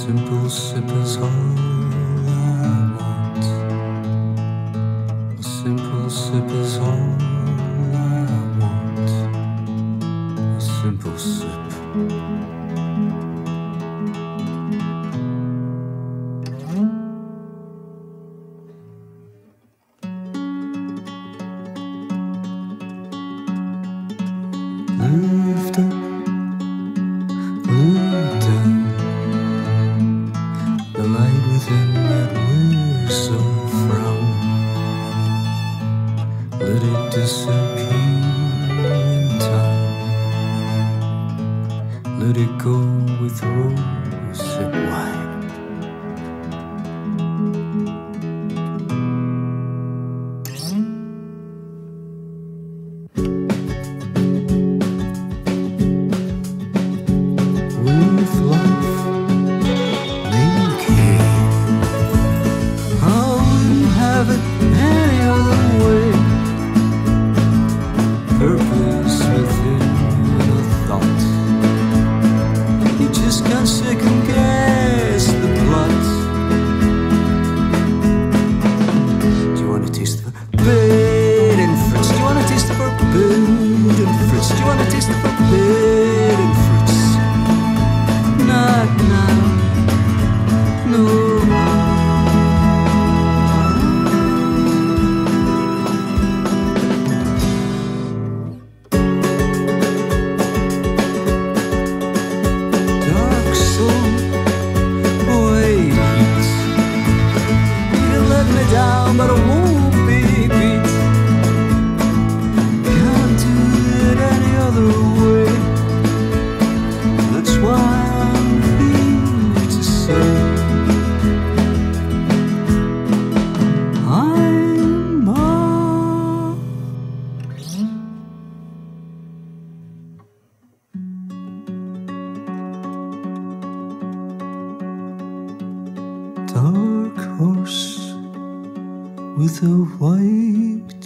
simple sip is all I want. A simple sip is all I want. A simple sip. Lift up, look down. The light within that whistle frown. Let it disappear in time. Let it go with rosehip wine. With life make hay. I wouldn't have it any other way. Purpose within a thought. You just can't second guess the plot. Do you want to taste the forbidden fruits? Do you want to taste the forbidden fruits? Do you want to taste the forbidden fruits? Not now, no. Dark soul, wait. You let me down, but I won't be beat. Can't do it any other way. That's why I'm here to say I'm mine. Dark horse with a white